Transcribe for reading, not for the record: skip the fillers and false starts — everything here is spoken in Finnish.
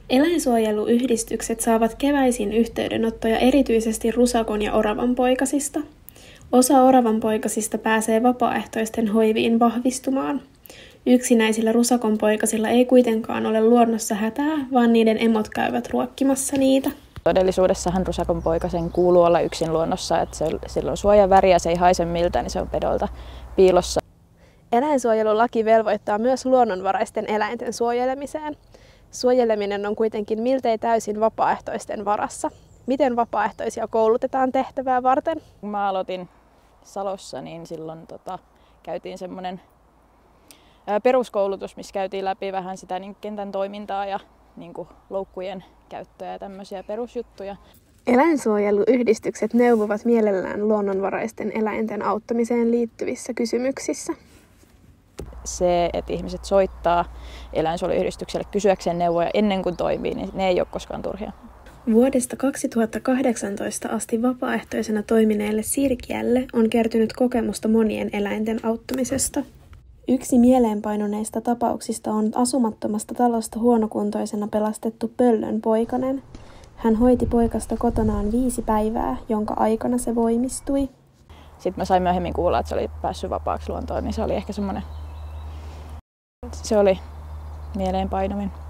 Eläinsuojeluyhdistykset saavat keväisin yhteydenottoja erityisesti rusakon ja oravanpoikasista. Osa oravanpoikasista pääsee vapaaehtoisten hoiviin vahvistumaan. Yksinäisillä rusakonpoikasilla ei kuitenkaan ole luonnossa hätää, vaan niiden emot käyvät ruokkimassa niitä. Todellisuudessahan rusakonpoikasen kuuluu olla yksin luonnossa, että sillä on suojaväri ja se ei haise miltään, niin se on pedolta piilossa. Eläinsuojelulaki velvoittaa myös luonnonvaraisten eläinten suojelemiseen. Suojeleminen on kuitenkin miltei täysin vapaaehtoisten varassa. Miten vapaaehtoisia koulutetaan tehtävää varten? Kun mä aloitin Salossa, niin silloin käytiin semmoinen peruskoulutus, missä käytiin läpi vähän sitä kentän toimintaa ja loukkujen käyttöä ja tämmöisiä perusjuttuja. Eläinsuojeluyhdistykset neuvovat mielellään luonnonvaraisten eläinten auttamiseen liittyvissä kysymyksissä. Se, että ihmiset soittaa eläinsuojeluyhdistykselle kysyäkseen neuvoja ennen kuin toimii, niin ne ei ole koskaan turhia. Vuodesta 2018 asti vapaaehtoisena toimineelle Sirkiälle on kertynyt kokemusta monien eläinten auttamisesta. Yksi mieleenpainuneista tapauksista on asumattomasta talosta huonokuntoisena pelastettu Pöllön poikanen. Hän hoiti poikasta kotonaan 5 päivää, jonka aikana se voimistui. Sitten mä sain myöhemmin kuulla, että se oli päässyt vapaaksi luontoon, niin se oli ehkä semmoinen, se oli mieleenpainuvin.